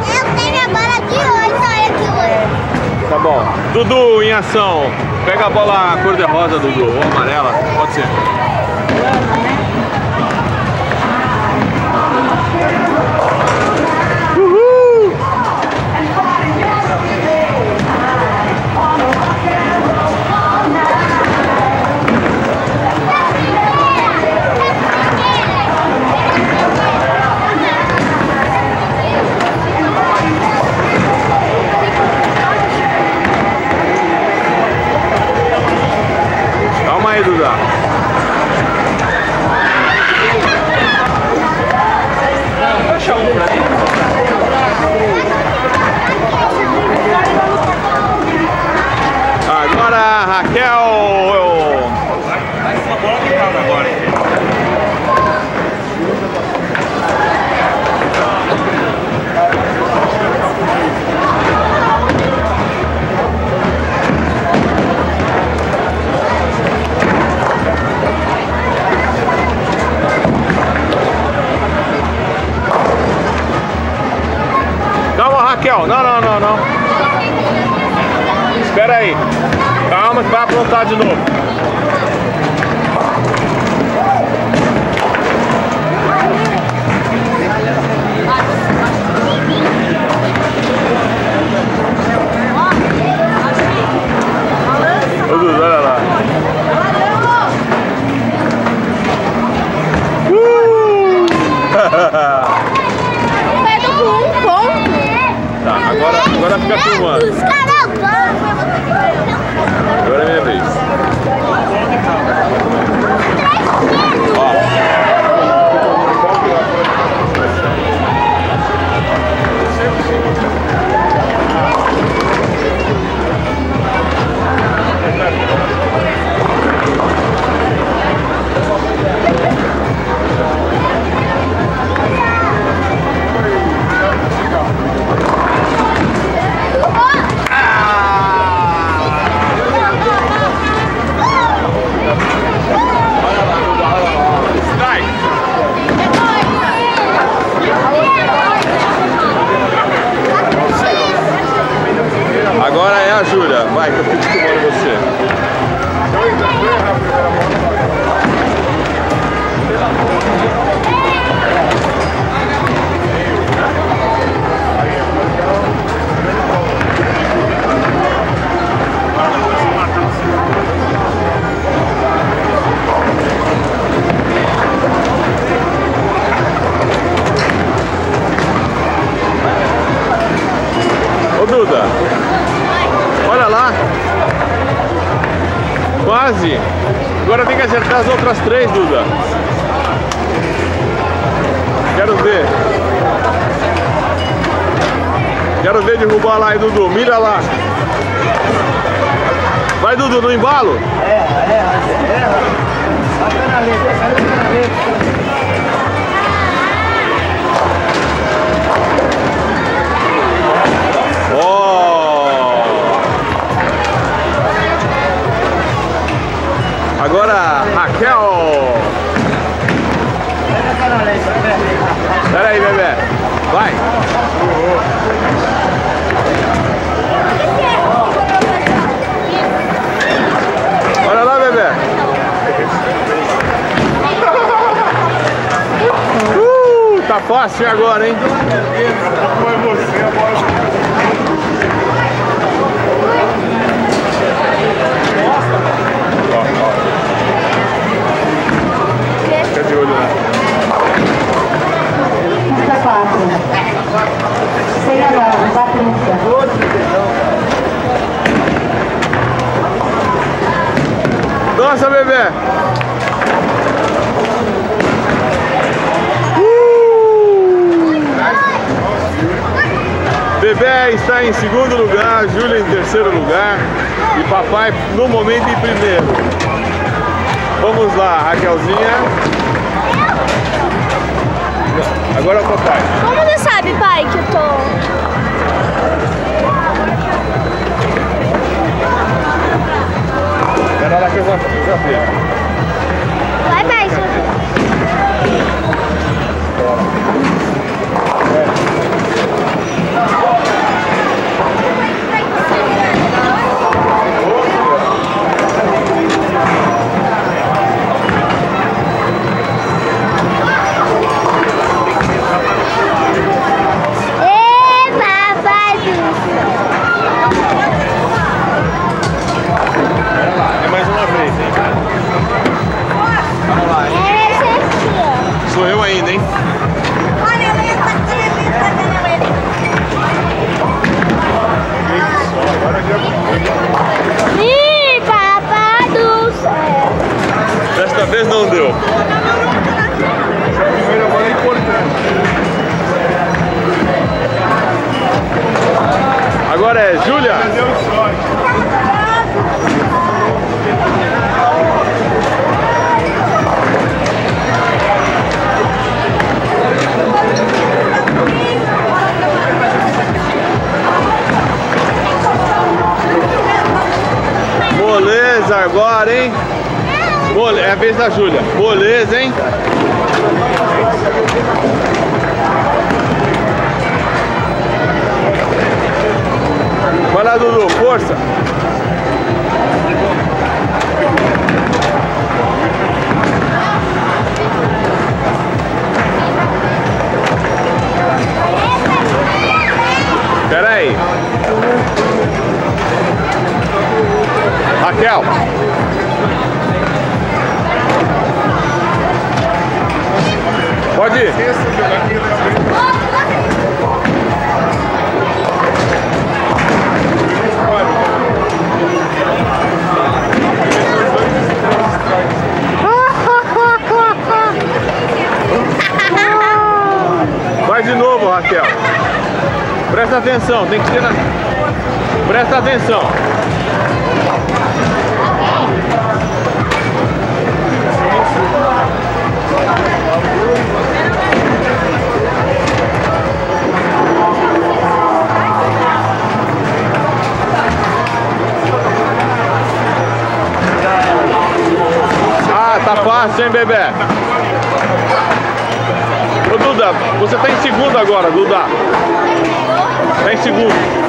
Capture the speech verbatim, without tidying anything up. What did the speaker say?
Eu tenho a bola de oito, olha aqui oito. Tá bom. Dudu em ação. Pega a bola cor-de-rosa, Dudu, ou amarela, pode ser. Uhul! Calma aí, Duda. Deixa um pra mim. Agora, Raquel. Vai com a bola de casa agora, hein? Calma, Raquel. Não, não, não, não. Espera aí. Calma que vai aprontar de novo. Ô, Dudu, olha lá. Uh! Tá, agora, agora fica filmando. Agora é minha vez. Ó. Agora é a Júlia. Vai, que eu fico filmando você. Ô, Duda. Olha lá. Quase. Agora tem que acertar as outras três, Duda. Quero ver. Quero ver derrubar lá, aí, Dudu. Mira lá. Vai, Dudu, no embalo. Erra, erra, erra. Bata na letra, bata na letra. Agora, Raquel. Espera aí, bebê. Vai. Olha lá, bebê. Uh, tá fácil agora, hein? Foi você, a bola. Fica de olho, né? quatro. Sem agora, Patrícia. Nossa, bebê! Uh! Bebê está em segundo lugar, Júlia em terceiro lugar e papai no momento em primeiro. Vamos lá, Raquelzinha. Agora é o papai. Como você sabe, pai, que eu tô... Espera lá que eu já, eu já vi. Vai, pai, isso. É. É, Júlia. Moleza agora, hein? Mole... É a vez da Júlia. Moleza, hein? Vai lá, Dudu, força! Espera aí! Raquel! Pode ir! Vai de novo, Raquel. Presta atenção, tem que tirar. Presta atenção. Ah, tá fácil, hein, bebê? Ô, Duda, você tá em segundo agora, Duda. Tá em segundo.